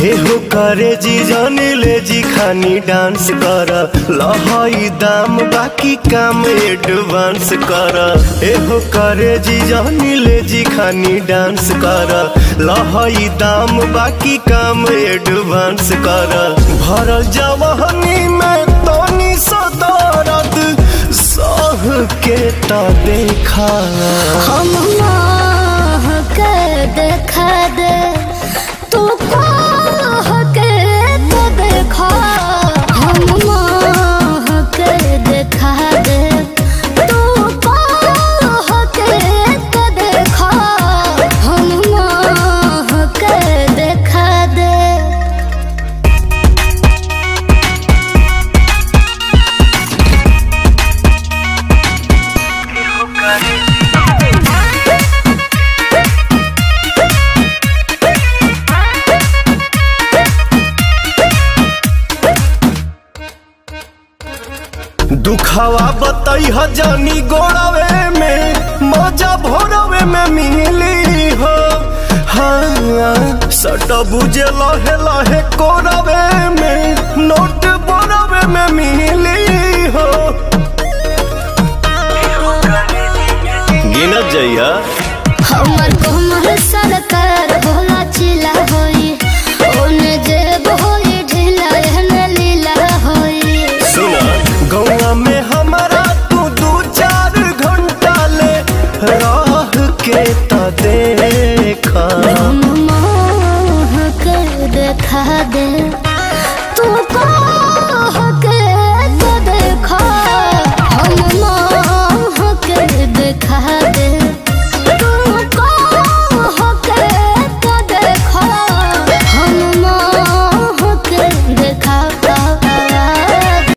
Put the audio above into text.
एहो करे जी जाने ले जी खानी डांस कर लहाई दाम बाकी काम एडवांस कर। एहो करे जी जाने ले जी खानी डांस कर लहाई दाम बाकी काम एडवांस कर। भरल जवानी में तनी सदरद सह के ता देखा हम के देखा दे तू के तो देखा। हम के देखा दे तू के तो देखा। हम के देखा दे। दुखावा बताई जानी गोड़ावे में मजा भोरवे में मिली हो। हाँ सट बुझे लहे लहे कोरवे में नोट बोरवे में मिली हो। गिनत जइया हमर कोमर सरकार भोला चिला होई ओने जेब होई ढीला एहने लीला होई। सुना गौवा में हमारा तू 2-4 घंटा ले राह के ता देखा। हम के देखा दे।